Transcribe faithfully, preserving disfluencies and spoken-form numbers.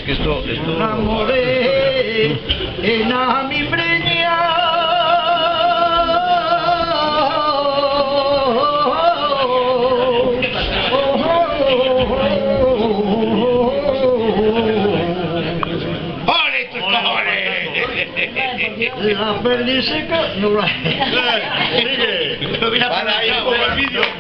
que esto... esto... enamoré en a mi preña. ¡Ole tus cojones! La perdiz seca no la... Sigue. Para ahí un poco el vídeo.